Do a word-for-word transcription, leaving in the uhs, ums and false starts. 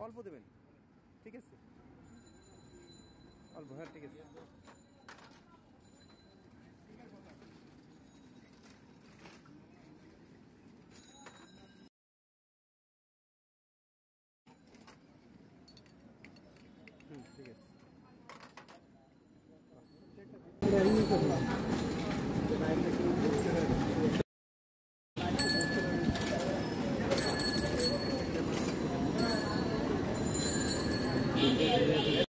অল্প দেবেন, ঠিক আছে অল্প, হ্যাঁ ঠিক আছে। হুম ঠিক আছে।